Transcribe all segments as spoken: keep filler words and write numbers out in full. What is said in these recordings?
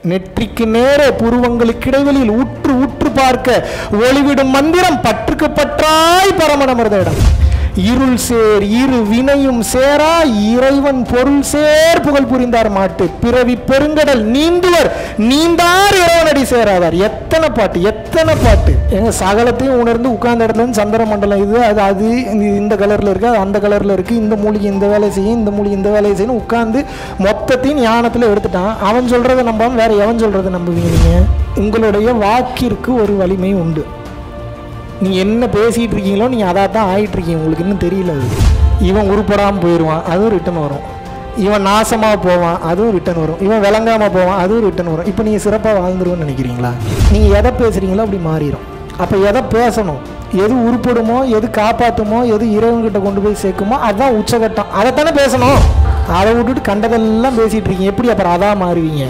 நெற்றிக்கு நேரே புருவங்களுக்கு இடைவெளியில் உற்று உற்று பார்க்க ஒளிவிடும் மந்திரம் பற்றுக்கு பற்றாய் பரமனமர்ந்த இடம். இருள் சேர் இரு வினையும் சேரா இறைவன் பொருள் சேர் புகழ் புரிந்தார் மாட்டு பிறவி பெருங்கடல் நீந்துவர் நீந்தார் இறைவனடி சேராதார். எத்தனை பாட்டு எத்தனை பாட்டு. எங்க சகலத்தையும் உணர்ந்து உட்கார்ந்த இடத்துல இருந்து சந்திர மண்டலம் இது அது அது இந்த கலர்ல இருக்கு, அது அந்த கலர்ல இருக்கு, இந்த மூலிகை இந்த வேலையை செய்யும், இந்த மூலிகை இந்த வேலையை செய்யணும் உட்கார்ந்து மொத்தத்தையும் ஞானத்துல எடுத்துட்டான். அவன் சொல்றதை நம்பாம வேற எவன் சொல்றதை நம்புவீங்க? உங்களுடைய வாக்கிற்கு ஒரு வலிமை உண்டு. நீங்கள் என்ன பேசிகிட்டு இருக்கீங்களோ நீங்கள் அதாக தான் ஆகிட்டுருக்கீங்க, உங்களுக்கு இன்னும் தெரியல. அது இவன் உருப்படாமல் போயிடுவான், அதுவும் ரிட்டன் வரும். இவன் நாசமாக போவான், அதுவும் ரிட்டன் வரும். இவன் விளங்காமல் போவான், அதுவும் ரிட்டன் வரும். இப்போ நீங்கள் சிறப்பாக வாழ்ந்துருவோன்னு நினைக்கிறீங்களா? நீங்கள் எதை பேசுகிறீங்களோ அப்படி மாறிடும். அப்போ எதை பேசணும், எது உருப்படுமோ, எது காப்பாற்றுமோ, எது இறைவன்கிட்ட கொண்டு போய் சேர்க்குமோ அதுதான் உச்சகட்டம். அதைத்தானே பேசணும். அதை விட்டுட்டு கண்டதெல்லாம் பேசிகிட்டு இருக்கீங்க, எப்படி அப்புறம் அதான் மாறுவீங்க?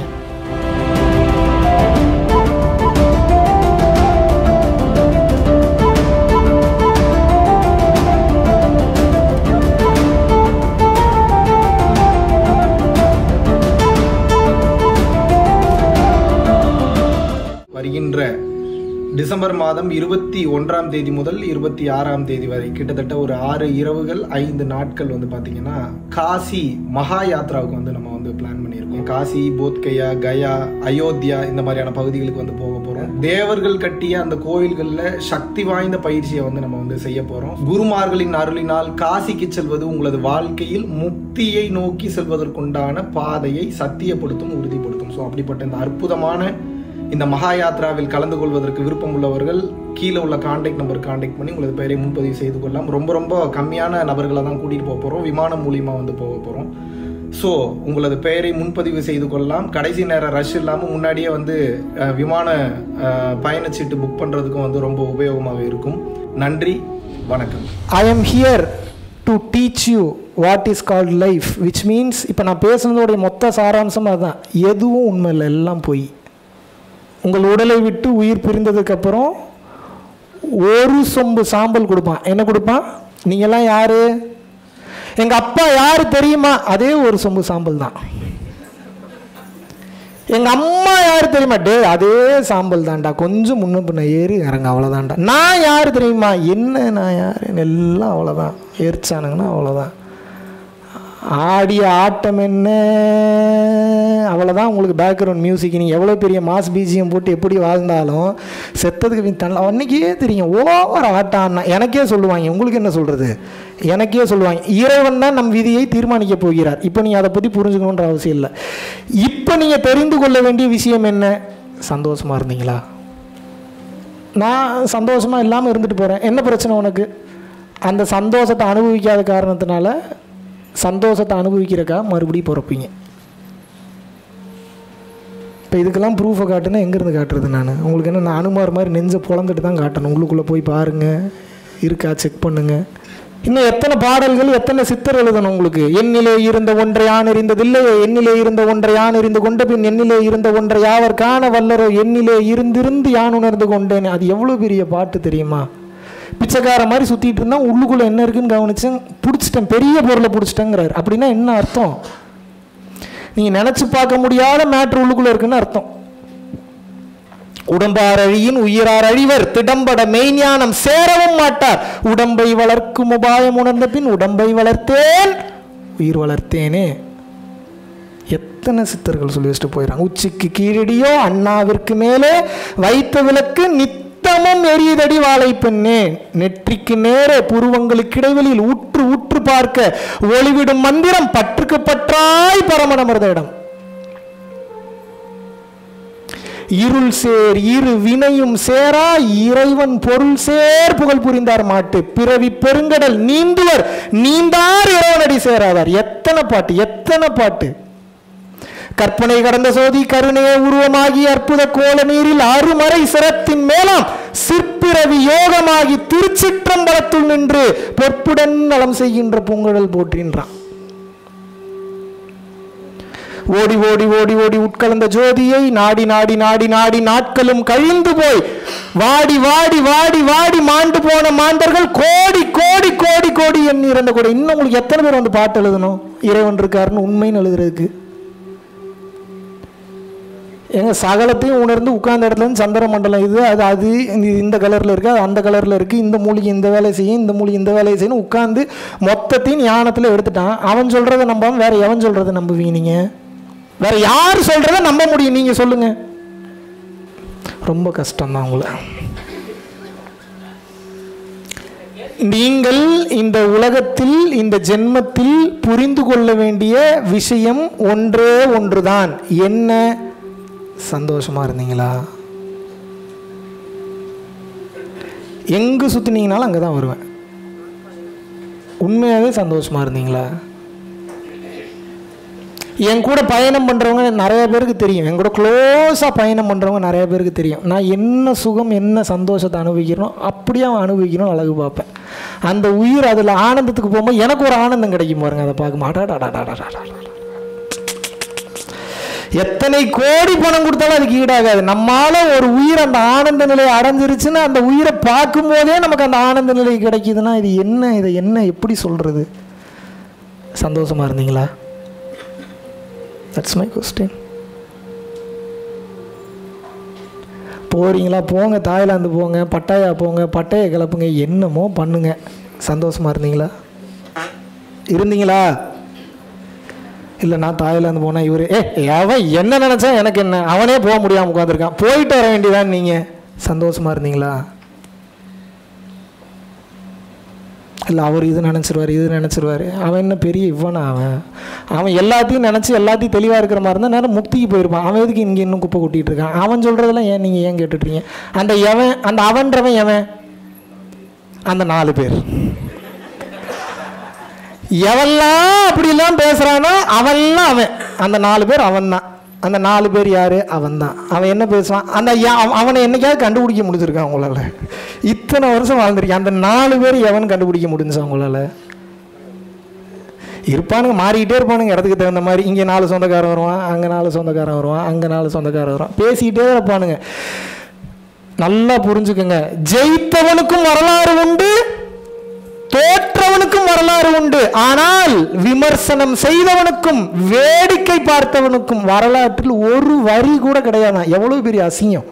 வருகின்ற டிசம்பர் மாதம் இருபத்தி ஒன்றாம் தேதி முதல் இருபத்தி ஆறாம் தேதி வரை கிட்டத்தட்ட ஒரு ஆறு இரவுகள் ஐந்து நாட்கள் வந்து பார்த்தீங்கன்னா காசி மகா யாத்ராவுக்கு வந்து நம்ம வந்து பிளான் பண்ணியிருக்கோம். காசி, போத்கயா, கயா, அயோத்தியா இந்த மாதிரியான பகுதிகளுக்கு வந்து போக போகிறோம். தேவர்கள் கட்டிய அந்த கோயில்களில் சக்தி வாய்ந்த பயிற்சியை வந்து நம்ம வந்து செய்ய போகிறோம். குருமார்களின் அருளினால் காசிக்கு செல்வது உங்களது வாழ்க்கையில் முக்தியை நோக்கி செல்வதற்குண்டான பாதையை சத்தியப்படுத்தும், உறுதிப்படுத்தும். ஸோ அப்படிப்பட்ட இந்த அற்புதமான இந்த மகா யாத்ராவில் கலந்து கொள்வதற்கு விருப்பம் உள்ளவர்கள் கீழே உள்ள கான்டாக்ட் நம்பர் கான்டாக்ட் பண்ணி உங்களது பெயரை முன்பதிவு செய்து கொள்ளலாம். ரொம்ப ரொம்ப கம்மியான நபர்களை தான் கூட்டிகிட்டு போக போகிறோம், விமானம் மூலியமாக வந்து போக போகிறோம். ஸோ உங்களது பெயரை முன்பதிவு செய்து கொள்ளலாம். கடைசி நேரம் ரஷ் இல்லாமல் முன்னாடியே வந்து விமான பயணச்சீட்டு புக் பண்ணுறதுக்கும் வந்து ரொம்ப உபயோகமாக இருக்கும். நன்றி, வணக்கம். I am here to teach you what is called life, which means இப்போ நான் பேசுனதோடைய மொத்த சாராம்சம் அதுதான். எதுவும் உண்மை இல்லை, எல்லாம் பொய். உங்கள் உடலை விட்டு உயிர் பிரிந்ததுக்கப்புறம் ஒரு சொம்பு சாம்பல் கொடுப்பான். என்ன கொடுப்பான்? நீங்கள்லாம் யார்? எங்கள் அப்பா யார் தெரியுமா? அதே ஒரு சொம்பு சாம்பல் தான். எங்கள் அம்மா யார் தெரியுமா? டே அதே சாம்பல் தான்டா, கொஞ்சம் முன்ன பின்ன ஏறி இறங்க, அவ்வளோதான்டா. நான் யார் தெரியுமா? என்ன நான் யார்? எல்லாம் அவ்வளோதான். எரிச்சானுங்கன்னா அவ்வளோதான். ஆடிய ஆட்டம் என்ன, அவ்வளோதான். உங்களுக்கு பேக்ரவுண்ட் மியூசிக். நீங்கள் எவ்வளோ பெரிய மாஸ் பிஜிஎம் போட்டு எப்படி வாழ்ந்தாலும் செத்ததுக்கு தள்ள அன்றைக்கே தெரியும். ஓவர் ஆட்டான்னா எனக்கே சொல்லுவாங்க. உங்களுக்கு என்ன சொல்கிறது? எனக்கே சொல்லுவாங்க. இறைவன் தான் நம் விதியை தீர்மானிக்க போகிறார். இப்போ நீங்கள் அதை பற்றி புரிஞ்சுக்கணுன்ற அவசியம் இல்லை. இப்போ நீங்கள் தெரிந்து கொள்ள வேண்டிய விஷயம் என்ன? சந்தோஷமாக இருந்தீங்களா? நான் சந்தோஷமாக இல்லாமல் இருந்துட்டு போகிறேன். என்ன பிரச்சனை உனக்கு? அந்த சந்தோஷத்தை அனுபவிக்காத காரணத்தினால சந்தோஷத்தை அனுபவிக்கிறக்கா மறுபடியும் பிறப்பீங்க. இப்போ இதுக்கெல்லாம் ப்ரூஃபை காட்டுனா எங்கேருந்து காட்டுறது? நான் உங்களுக்கு என்ன, நான் அனுமார் மாதிரி நெஞ்சை பொழந்துட்டு தான் காட்டணும். உள்ளுக்குள்ளே போய் பாருங்கள், இருக்கா செக் பண்ணுங்கள். இன்னும் எத்தனை பாடல்கள், எத்தனை சித்தர் எழுதணும் உங்களுக்கு? எண்ணிலே இருந்த ஒன்றை யான் எறிந்ததில்லையோ, எண்ணிலே இருந்த ஒன்றை யான் எறிந்து கொண்ட பின் எண்ணிலே இருந்த ஒன்றை யாவர் காண வல்லரோ, எண்ணிலே இருந்திருந்து யான் உணர்ந்து கொண்டேன். அது எவ்வளோ பெரிய பாட்டு தெரியுமா? பிச்சைக்கார மாதிரி சுற்றிட்டு இருந்தால் உள்ளுக்குள்ளே என்ன இருக்குன்னு கவனிச்சேன், பிடிச்சிட்டேன், பெரிய பொருளை பிடிச்சிட்டேங்கிறாரு. அப்படின்னா என்ன அர்த்தம்? நீங்கள் நினச்சி பார்க்க முடியாத மேட்ரு உள்ளுக்குள்ளே இருக்குன்னு அர்த்தம். உடம்பார் அழியின் உயிரார் அழிவர், திடம்பட மெய்ஞானம் சேரவும் மாட்டார். உடம்பை வளர்க்கும் உபாயம் உணர்ந்த பின் உடம்பை வளர்த்தேன் உயிர் வளர்த்தேனே. எத்தனை சித்தர்கள் சொல்லி வச்சுட்டு போயிடறாங்க. உச்சிக்கு கீழடியோ அண்ணாவிற்கு மேலே வைத்த விளக்கு நித்தமும் எரியதடி வாழை பெண்ணே. நெற்றிக்கு நேரே புருவங்களுக்கு இடைவெளியில் உற்று உற்று பார்க்க ஒளிவிடும் மந்திரம் பற்றுக்கு பற்றாய் பரமனமர்ந்த இடம். இருள் சேர் இரு வினையும் சேரா இறைவன் பொருள் சேர் புகழ் புரிந்தார் மாட்டு பிறவி பெருங்கடல் நீந்துவர் நீந்தார் இறைவனடி சேராதார். எத்தனை பாட்டு, எத்தனை பாட்டு. கற்பனை கடந்த சோதி கருணைய உருவமாகி அற்புத கோல நீரில் அருமறை சிரத்தின் மேலாம் சிற்பிறவி யோகமாகி திருச்சிற்றம்பலத்துள் நின்று பொற்புடன் நலம் செய்கின்ற பூங்கடல் போற்றின்றான். ஓடி ஓடி ஓடி ஓடி உட்கலந்த ஜோதியை நாடி நாடி நாடி நாடி நாட்களும் கழிந்து போய் வாடி வாடி வாடி வாடி மாண்டு போன மாந்தர்கள் கோடி கோடி கோடி கோடி எண்ணி இறந்த கூட. இன்னும் உங்களுக்கு எத்தனை பேர் வந்து பாட்டு எழுதணும் இறைவன் இருக்காருன்னு உண்மைன்னு எழுதுறதுக்கு? எங்கள் சகலத்தையும் உணர்ந்து உட்கார்ந்த இடத்துல இருந்து சந்திர மண்டலம் இது அது அது இந்த கலரில் இருக்குது, அது அந்த கலரில் இருக்குது, இந்த மூலிகை இந்த வேலையை செய்யும், இந்த மூலிகை இந்த வேலையை செய்யணும் உட்காந்து மொத்தத்தையும் ஞானத்தில் எடுத்துட்டான். அவன் சொல்கிறத நம்பாமல் வேறு எவன் சொல்கிறத நம்புவீங்க நீங்கள்? வேறு யார் சொல்கிறத நம்ப முடியும் நீங்கள் சொல்லுங்கள்? ரொம்ப கஷ்டம்தான் உங்களை. நீங்கள் இந்த உலகத்தில் இந்த ஜென்மத்தில் புரிந்து கொள்ள வேண்டிய விஷயம் ஒன்றே ஒன்றுதான். என்ன? சந்தோஷமா இருந்தீங்களா? எங்கு சுத்தினீங்கனாலும் அங்கே தான் வருவேன். உண்மையாகவே சந்தோஷமா இருந்தீங்களா? என் கூட பயணம் பண்ணுறவங்க நிறைய பேருக்கு தெரியும், என் கூட க்ளோஸாக பயணம் பண்ணுறவங்க நிறைய பேருக்கு தெரியும், நான் என்ன சுகம் என்ன சந்தோஷத்தை அனுபவிக்கிறோம் அப்படியே அவன் அனுபவிக்கணும் அழகு பார்ப்பேன். அந்த உயிர் அதில் ஆனந்தத்துக்கு போகும்போது எனக்கு ஒரு ஆனந்தம் கிடைக்கும் பாருங்க. அதை பார்க்க மாட்டாடாடாடாடாடா. எத்தனை கோடி பணம் கொடுத்தாலும் அதுக்கு ஈடாகாது. நம்மால ஒரு உயிர் அந்த ஆனந்த நிலையை அடைஞ்சிருச்சுன்னா அந்த உயிரை பார்க்கும் போதே நமக்கு அந்த ஆனந்த நிலை கிடைக்குதுன்னா இது என்ன? இதை என்ன எப்படி சொல்றது? சந்தோஷமா இருந்தீங்களா? That's my question. போறீங்களா? போங்க, தாய்லாந்து போங்க, பட்டாயா போங்க, பட்டையை கிளப்புங்க, என்னமோ பண்ணுங்க. சந்தோஷமா இருந்தீங்களா? இருந்தீங்களா? இல்லை நான் தாய்லாந்து போனால் இவர் ஏ அவன் என்ன நினச்சா எனக்கு என்ன, அவனே போக முடியாமல் உட்காந்துருக்கான், போயிட்டு வர வேண்டியதான். நீங்கள் சந்தோஷமா இருந்தீங்களா? இல்லை அவர் இது நினச்சிருவார் இது நினச்சிருவார், அவன் என்ன பெரிய இவனா? அவன் அவன் எல்லாத்தையும் நினச்சி எல்லாத்தையும் தெளிவாக இருக்கிற மாதிரி இருந்தால் நேரம் முக்திக்கு போயிருப்பான். அவன் எதுக்கு இங்கே இன்னும் குப்பை கொட்டிகிட்டு இருக்கான்? அவன் சொல்கிறதெல்லாம் ஏன் நீங்கள் ஏன் கேட்டுட்ருக்கீங்க? அந்த எவன் அந்த அவன்றவன் எவன்? அந்த நாலு பேர் எவெல்லாம் அப்படிலாம் பேசுகிறானோ அவெல்லாம் அவன். அந்த நாலு பேர் அவன் தான். அந்த நாலு பேர் யார்? அவன் தான். அவன் என்ன பேசுவான்? அந்த அவனை என்னைக்காவது கண்டுபிடிக்க முடிஞ்சிருக்கான் அவங்களால? இத்தனை வருஷம் வாழ்ந்துருக்கேன். அந்த நாலு பேர் எவன் கண்டுபிடிக்க முடிஞ்சா அவங்களால? இருப்பானுங்க, மாறிக்கிட்டே இருப்பானுங்க இடத்துக்கு தகுந்த மாதிரி. இங்கே நாலு சொந்தக்காரன் வருவான், அங்கே நாலு சொந்தக்காரன் வருவான், அங்கே நாலு சொந்தக்காரன் வருவான், பேசிக்கிட்டே இருப்பானுங்க. நல்லா புரிஞ்சுக்கோங்க, ஜெயித்தவனுக்கும் வரலாறு உண்டு, தோற்றவனுக்கும் வரலாறு உண்டு. ஆனால் விமர்சனம் செய்தவனுக்கும் வேடிக்கை பார்த்தவனுக்கும் வரலாற்றில் ஒரு வரி கூட கிடையாதான். எவ்வளவு பெரிய அசிங்கம்!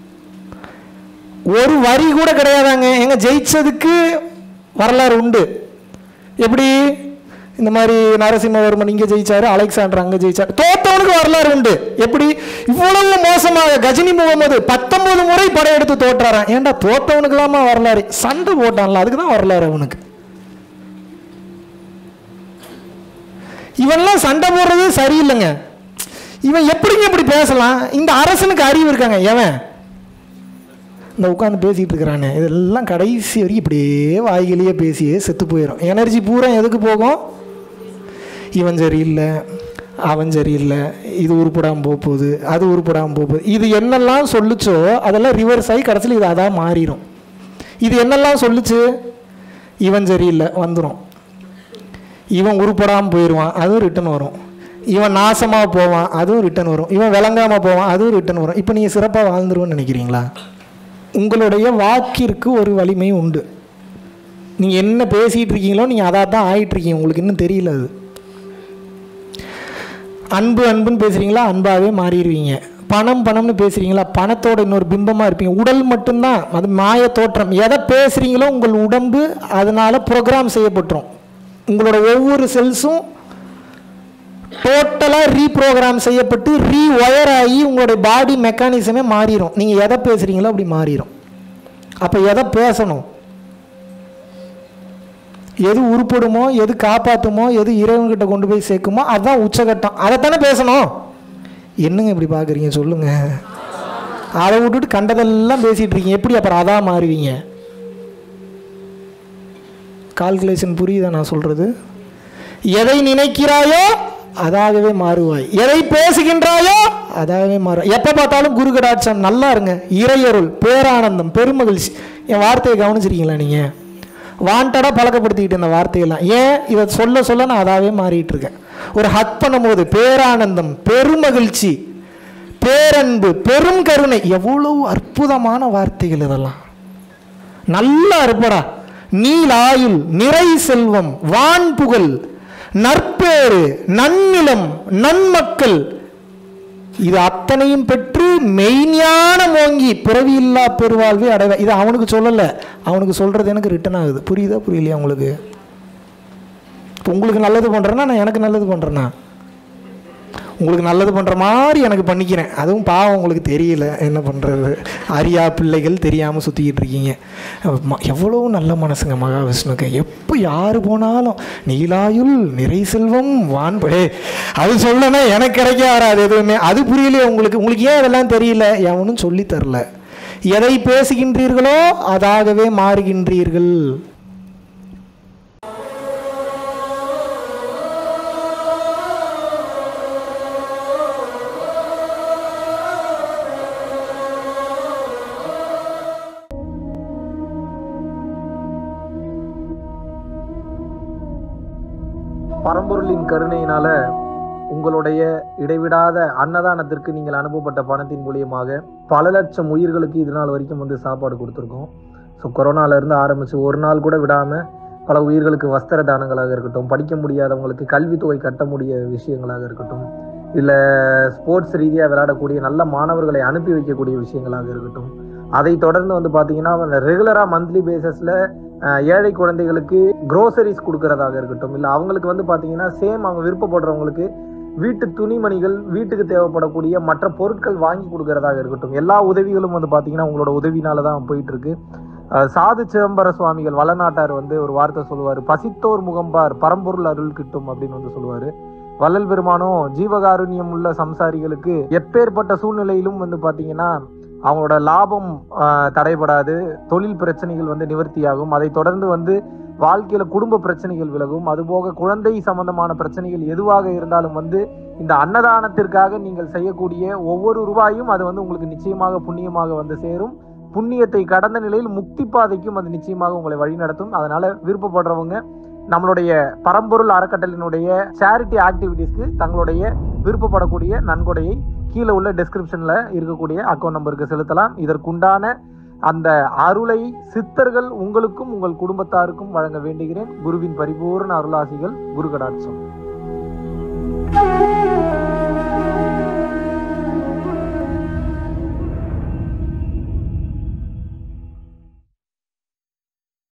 ஒரு வரி கூட கிடையாதாங்க. எங்க ஜெயிச்சதுக்கு வரலாறு உண்டு. எப்படி? இந்த மாதிரி நரசிம்மவர்மன் இங்கே ஜெயிச்சாரு, அலெக்சாண்டர் அங்கே ஜெயிச்சாரு. தோத்தவனுக்கு வரலாறு உண்டு. எப்படி? இவ்வளவு மோசமாக கஜினி முகமது பத்தொன்பது முறை படையெடுத்து தோற்றாரான். ஏன்டா தோத்தவனுக்குலாமா வரலாறு? சண்டை போட்டான்ல, அதுக்கு தான் வரலாறு அவனுக்கு. இவன்லாம் சண்டை போடுறது சரியில்லைங்க. இவன் எப்படிங்க இப்படி பேசலாம்? இந்த அரசனுக்கு அறிவு இருக்காங்க. எவன் இந்த உட்காந்து பேசிகிட்டு இருக்கிறானே, இதெல்லாம் கடைசி வரைக்கும் இப்படியே வாய்களையே பேசியே செத்து போயிடும். எனர்ஜி பூரா எதுக்கு போகும்? இவன் சரியில்லை, அவன் சரியில்லை, இது உருப்படாமல் போக போகுது, அது உருப்படாமல் போக போகுது. இது என்னெல்லாம் சொல்லுச்சோ அதெல்லாம் ரிவர்ஸ் ஆகி கடைசியில் இது அதான் மாறிடும். இது என்னெல்லாம் சொல்லுச்சு? இவன் சரியில்லை வந்துடும், இவன் உருப்படாமல் போயிடுவான், அதுவும் ரிட்டன் வரும். இவன் நாசமாக போவான், அதுவும் ரிட்டன் வரும். இவன் விளங்காமல் போவான், அதுவும் ரிட்டன் வரும். இப்போ நீங்கள் சிறப்பாக வாழ்ந்துருவோன்னு நினைக்கிறீங்களா? உங்களுடைய வாக்கிற்கு ஒரு வலிமை உண்டு. நீங்கள் என்ன பேசிகிட்டு இருக்கீங்களோ நீங்கள் அதாக தான் ஆகிட்டுருக்கீங்க, உங்களுக்கு இன்னும் தெரியல. அது அன்பு அன்புன்னு பேசுகிறீங்களா, அன்பாகவே மாறிடுவீங்க. பணம் பணம்னு பேசுகிறீங்களா, பணத்தோட இன்னொரு பிம்பமாக இருப்பீங்க. உடல் மட்டும்தான், அது மாய தோற்றம். எதை பேசுகிறீங்களோ உங்கள் உடம்பு அதனால் ப்ரோக்ராம் செய்யப்பட்டுரும். உங்களோட ஒவ்வொரு செல்ஸும் டோட்டலாக ரீப்ரோக்ராம் செய்யப்பட்டு ரீ ஒயர் ஆகி உங்களுடைய பாடி மெக்கானிசமே மாறிடும். நீங்கள் எதை பேசுகிறீங்களோ அப்படி மாறிடும். அப்போ எதை பேசணும்? எது உருப்படுமோ, எது காப்பாற்றுமோ, எது இறைவன்கிட்ட கொண்டு போய் சேர்க்குமோ அதுதான் உச்சகட்டம். அதைத்தானே பேசணும். என்னங்க இப்படி பார்க்குறீங்க சொல்லுங்கள்? அதை விட்டுட்டு கண்டதெல்லாம் பேசிகிட்டு இருக்கீங்க, எப்படி அப்புறம் அதான் மாறுவீங்க? கால்குலேஷன் புரியுதா நான் சொல்கிறது? எதை நினைக்கிறாயோ அதாகவே மாறுவாய், எதை பேசுகின்றாயோ அதாகவே மாறுவாய். எப்போ பார்த்தாலும் குரு கடாட்சம், நல்லா இருங்க, இறையருள், பேரானந்தம், பெருமகிழ்ச்சி. என் வார்த்தையை கவனிச்சிருக்கீங்களா நீங்கள்? வாண்டடாக பழக்கப்படுத்திக்கிட்டு இந்த வார்த்தையெல்லாம். ஏன் இதை சொல்ல சொல்ல நான் அதாகவே மாறிட்டு இருக்கேன். ஒரு ஹக் பண்ணும்போது பேரானந்தம், பெருமகிழ்ச்சி, பேரன்பு, பெரும் கருணை, எவ்வளவு அற்புதமான வார்த்தைகள் இதெல்லாம். நல்லா இருப்படா, நீலாயுள், நிறை செல்வம், வான் புகழ், நற்பேறு, நன்னிலம், நன்மக்கள், இது அத்தனையும் பெற்று மெய்ஞானம் ஓங்கி பிறவி இல்லா பெருவாழ்வை அடைவ. இது அவனுக்கு சொல்லலை, அவனுக்கு சொல்கிறது எனக்கு ரிட்டன் ஆகுது. புரியுதா புரியலையா உங்களுக்கு? இப்போ உங்களுக்கு நல்லது பண்ணுறேன்னா நான் எனக்கு நல்லது பண்ணுறேன்னா உங்களுக்கு நல்லது பண்ணுற மாதிரி எனக்கு பண்ணிக்கிறேன். அதுவும் பாவம் உங்களுக்கு தெரியல, என்ன பண்ணுறது? அரியா பிள்ளைகள் தெரியாமல் சுற்றிக்கிட்டு இருக்கீங்க. எவ்வளோ நல்ல மனசுங்க மகாவிஷ்ணுக்கு. எப்போ யார் போனாலும் நீலாயுள் நிறை செல்வம் வான்படே அது சொல்லனா எனக்கு கிடைக்க வராது எதுவுமே. அது புரியலையே உங்களுக்கு. உங்களுக்கு ஏன் அதெல்லாம் தெரியல? எவனும் சொல்லி தரல. எதை பேசுகின்றீர்களோ அதாகவே மாறுகின்றீர்கள். பரம்பொருளின் கருணையினால உங்களுடைய இடைவிடாத அன்னதானத்திற்கு நீங்கள் அனுப்பப்பட்ட பணத்தின் மூலியமாக பல லட்சம் உயிர்களுக்கு இது நாள் வரைக்கும் வந்து சாப்பாடு கொடுத்துருக்கோம். ஸோ கொரோனாலேருந்து ஆரம்பித்து ஒரு நாள் கூட விடாமல் பல உயிர்களுக்கு வஸ்திர தானங்களாக இருக்கட்டும், படிக்க முடியாதவங்களுக்கு கல்வித்தொகை கட்ட முடிய விஷயங்களாக இருக்கட்டும், இல்லை ஸ்போர்ட்ஸ் ரீதியாக விளையாடக்கூடிய நல்ல மாணவர்களை அனுப்பி வைக்கக்கூடிய விஷயங்களாக இருக்கட்டும், அதை தொடர்ந்து வந்து பார்த்தீங்கன்னா ரெகுலராக மந்த்லி பேசிஸில் ஏழை குழந்தைகளுக்கு க்ரோசரிஸ் கொடுக்கறதாக இருக்கட்டும், இல்லை அவங்களுக்கு வந்து பார்த்தீங்கன்னா சேம் அவங்க விருப்பப்படுறவங்களுக்கு வீட்டு துணிமணிகள், வீட்டுக்கு தேவைப்படக்கூடிய மற்ற பொருட்கள் வாங்கி கொடுக்கறதாக இருக்கட்டும், எல்லா உதவிகளும் வந்து பார்த்தீங்கன்னா உங்களோட உதவினால தான் போயிட்டு இருக்கு. சாது சிதம்பர சுவாமிகள் வளநாட்டார் வந்து ஒரு வார்த்தை சொல்லுவார், பசித்தோர் முகம்பார் பரம்பொருள் அருள் கிட்டும் அப்படின்னு வந்து சொல்லுவார். வள்ளல் பெருமானும் ஜீவகாருண்யம் உள்ள சம்சாரிகளுக்கு எப்பேற்பட்ட சூழ்நிலையிலும் வந்து பார்த்தீங்கன்னா அவங்களோட லாபம் தடைபடாது, தொழில் பிரச்சனைகள் வந்து நிவர்த்தியாகும், அதை தொடர்ந்து வந்து வாழ்க்கையில குடும்ப பிரச்சனைகள் விலகும், அதுபோக குழந்தை சம்பந்தமான பிரச்சனைகள் எதுவாக இருந்தாலும் வந்து இந்த அன்னதானத்திற்காக நீங்கள் செய்யக்கூடிய ஒவ்வொரு ரூபாயும் அது வந்து உங்களுக்கு நிச்சயமாக புண்ணியமாக வந்து சேரும். புண்ணியத்தை கடந்த நிலையில் முக்தி பாதைக்கும் அது நிச்சயமாக உங்களை வழிநடத்தும். அதனால விருப்பப்படுறவங்க நம்மளுடைய பரம்பொருள் அறக்கட்டளினுடைய சேரிட்டி ஆக்டிவிட்டீஸ்க்கு தங்களுடைய விருப்பப்படக்கூடிய நன்கொடையை கீழே உள்ள டிஸ்கிரிப்ஷன்ல இருக்கக்கூடிய அக்கௌண்ட் நம்பருக்கு செலுத்தலாம். இதற்குண்டான அந்த அருளை சித்தர்கள் உங்களுக்கும் உங்கள் குடும்பத்தாருக்கும் வழங்க வேண்டுகிறேன். குருவின் பரிபூர்ண அருளாசிகள். குரு கடாட்சம்.